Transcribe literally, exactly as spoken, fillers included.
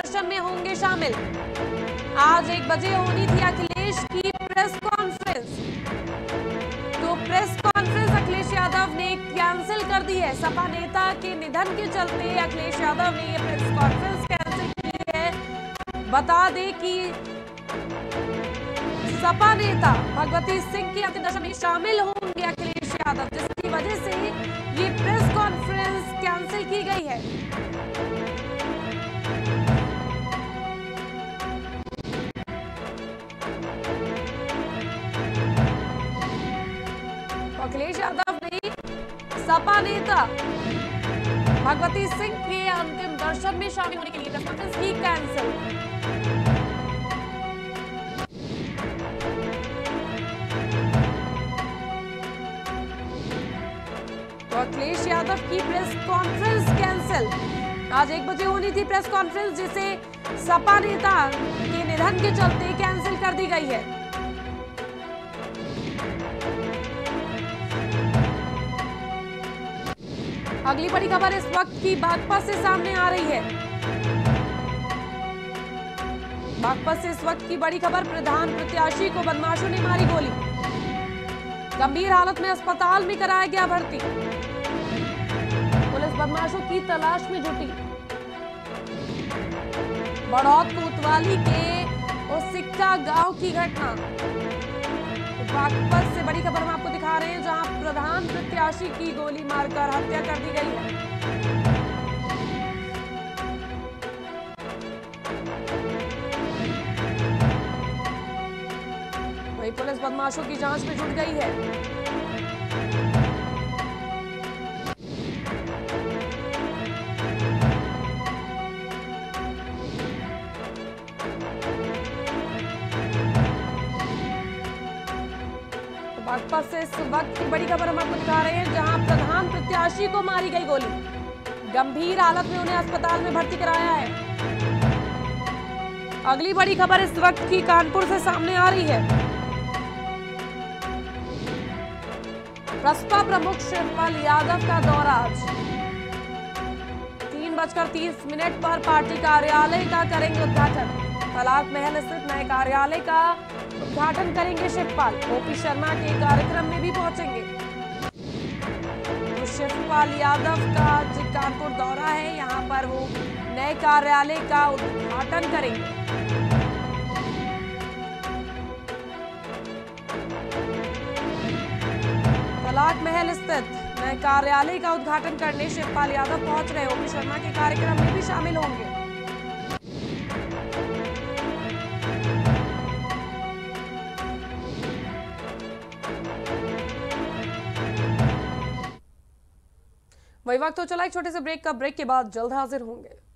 दर्शन में होंगे शामिल। आज एक बजे होनी थी अखिलेश की प्रेस कॉन्फ्रेंस, तो प्रेस कॉन्फ्रेंस अखिलेश यादव ने कैंसिल कर दी है। सपा नेता के निधन के चलते अखिलेश यादव ने यह प्रेस कॉन्फ्रेंस कैंसिल की है। बता दें कि सपा नेता भगवती सिंह की अंतिम दर्शन में शामिल होंगे अखिलेश यादव, जिसकी वजह से ये प्रेस कॉन्फ्रेंस कैंसिल की गई है। तो अखिलेश यादव ने सपा नेता भगवती सिंह के अंतिम दर्शन में शामिल होने के लिए प्रेस कॉन्फ्रेंस की कैंसिल। तो अखिलेश यादव की प्रेस कॉन्फ्रेंस कैंसिल। आज एक बजे होनी थी प्रेस कॉन्फ्रेंस, जिसे सपा नेता के निधन के चलते कैंसिल कर दी गई है। अगली बड़ी खबर इस वक्त की बागपत से सामने आ रही है। बागपत से इस वक्त की बड़ी खबर, प्रधान प्रत्याशी को बदमाशों ने मारी गोली, गंभीर हालत में अस्पताल में कराया गया भर्ती। पुलिस बदमाशों की तलाश में जुटी। बड़ौद कोतवाली के ओसिक्का गांव की घटना। तो बागपत से बड़ी खबर हम आपको दिखा रहे हैं, जहां प्रधान प्रत्याशी की गोली मारकर हत्या कर दी गई है। वही पुलिस बदमाशों की जांच में जुट गई है। बागपत से इस वक्त की बड़ी खबर हम आपको दिखा रहे हैं, जहां प्रधान प्रत्याशी को मारी गई गोली, गंभीर हालत में उन्हें अस्पताल में भर्ती कराया है। अगली बड़ी खबर इस वक्त की कानपुर से सामने आ रही है। बसपा प्रमुख शिवपाल यादव का दौरा आज तीन बजकर तीस मिनट पर पार्टी कार्यालय का करेंगे उद्घाटन। तलाक महल स्थित नए कार्यालय का उद्घाटन करेंगे शिवपाल। ओपी शर्मा के कार्यक्रम में भी पहुंचेंगे। तो शिवपाल यादव का जो कानपुर दौरा है, यहां पर वो नए कार्यालय का उद्घाटन करेंगे। तलाक महल स्थित नए कार्यालय का उद्घाटन करने शिवपाल यादव पहुंच रहे। ओपी शर्मा के कार्यक्रम में भी शामिल होंगे। वही वक्त तो चला एक छोटे से ब्रेक का। ब्रेक के बाद जल्द हाजिर होंगे।